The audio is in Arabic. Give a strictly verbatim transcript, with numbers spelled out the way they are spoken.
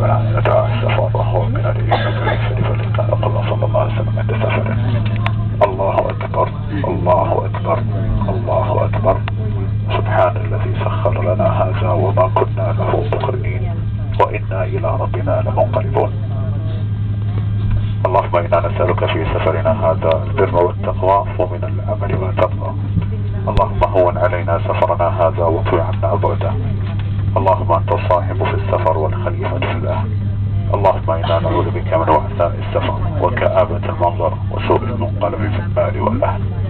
أن ندعى السفر وهو من الإيمان بالعسر فلقاء الله صلى الله عليه وسلم عند سفره. الله أكبر الله أكبر الله أكبر. سبحان الذي سخر لنا هذا وما كنا له مقرنين وإنا إلى ربنا لمنقلبون. اللهم إنا نسألك في سفرنا هذا البر والتقوى ومن العمل ما ترضى. اللهم هون علينا سفرنا هذا واطوي عنا بعده. اللهم أنت الصاحب في السفر والخليفة في الأهل. اللهم إنا نعوذ بك من وعثاء السفر وكآبة المنظر وسوء المنقلب في المال والأهل.